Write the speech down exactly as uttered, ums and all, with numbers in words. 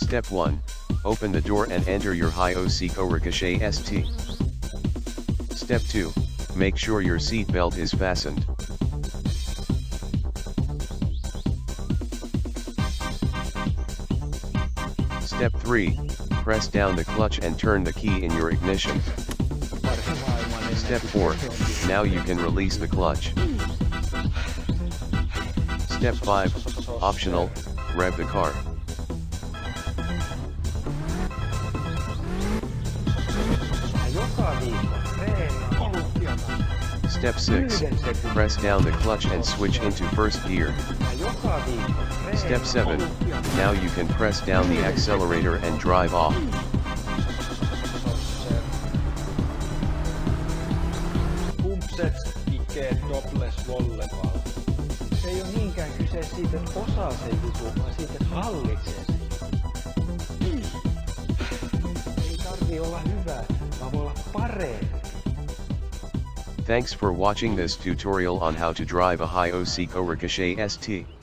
Step one. Open the door and enter your Hayosiko Ricochet S T. Step two. Make sure your seat belt is fastened. Step three. Press down the clutch and turn the key in your ignition. Step four. Now you can release the clutch. Step five. Optional, rev the car. Step six. Press down the clutch and switch into first gear. Step seven. Now you can press down the accelerator and drive off. Se ei ole niinkään kyse siitä, että osaa sen jutun, vaan siitä, että hallitsee sen. Ei tarvii olla hyvä, vaan voi olla parempi. Thanks for watching this tutorial on how to drive a Hayosiko Ricochet S T.